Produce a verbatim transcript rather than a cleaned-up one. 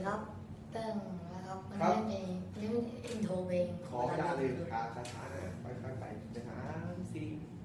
ครับเติ้งนะครับมันครับเล่นเพลงเล่นอินโทรเพลงขอเวลาเลยหาคาถาไปค่อยๆไปไปหาซีดี